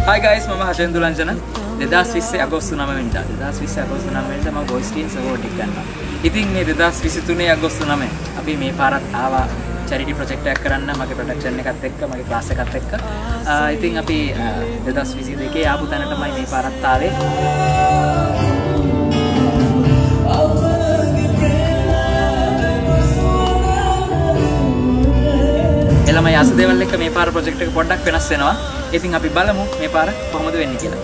Hi guys, මම හෂෙන් දුලංජන 2020 අගෝස්තු 9 වෙනිදා 2020 අගෝස්තු 9 වෙනිදා මම voice team support එක ගන්නවා. ඉතින් මේ 2023 අගෝස්තු 9 අපි මේ පාරත් ආවා charity project එකක් කරන්න මගේ production එකත් එක්ක මගේ class එකත් එක්ක. ඉතින් අපි 2022 ආපු තැනටමයි මේ පාරත් ආවේ. එළම යසදේවල් එක්ක මේ පාර project එක පොඩ්ඩක් වෙනස් වෙනවා. ඉතින් අපි බලමු මේ පාර කොහොමද වෙන්නේ කියලා.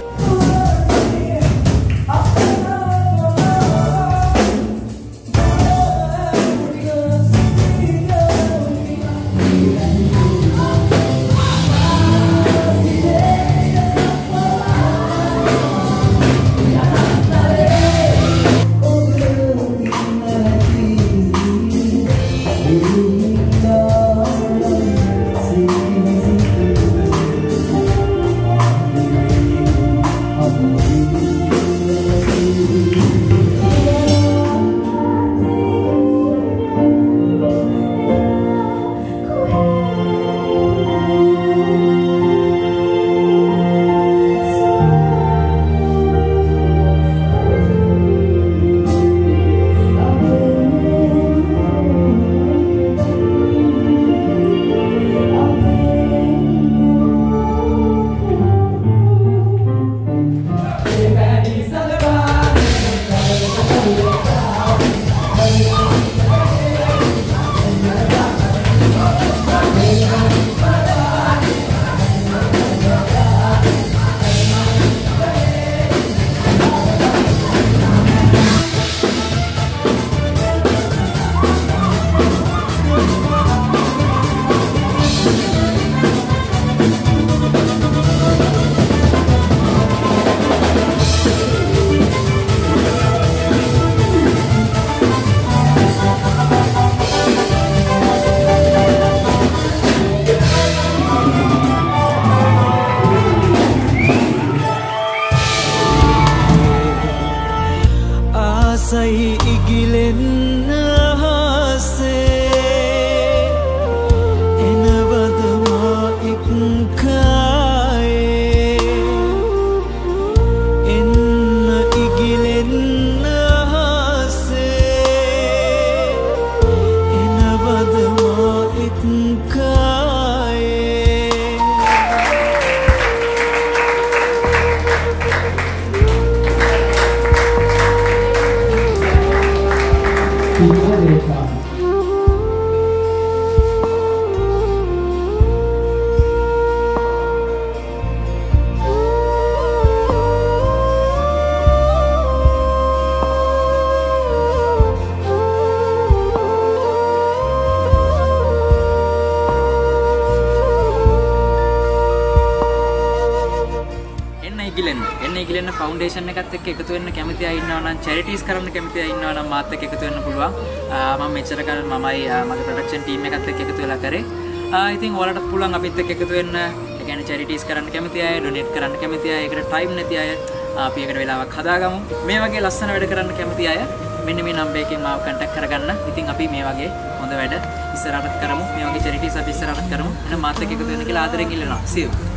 Say igilen hase enavadama ikkaye enna igilen hase enavadama ikkaye එන්න ඉගිලෙන්න ෆවුන්ඩේෂන් එකත් එක්ක එකතු වෙන්න කැමති අය ඉන්නවා නම් charities කරන්න කැමති අය ඉන්නවා නම් මාත් එක්ක එකතු වෙන්න පුළුවන්. මම මෙච්චර කල් මමයි මගේ production team එකත් එක්ක එකතු වෙලා කරේ. ඉතින් ඔයාලටත් පුළුවන් අපිත් එක්ක එකතු වෙන්න. ඒ කියන්නේ charities කරන්න කැමති අය, donate කරන්න කැමති අය, ඒකට time නැති අය අපි ඒකට වෙලාවක් හදාගමු. මේ වගේ ලස්සන වැඩ කරන්න කැමති අය මෙන්න මේ නම්බර් එකෙන් මාව contact කරගන්න. ඉතින් අපි මේ වගේ හොඳ වැඩ ඉස්සරහට කරමු. මේ වගේ charities අපි ඉස්සරහට කරමු. එහෙනම් මාත් එක්ක එකතු වෙන්න කියලා ආදරෙන් ඉල්ලනවා. See you.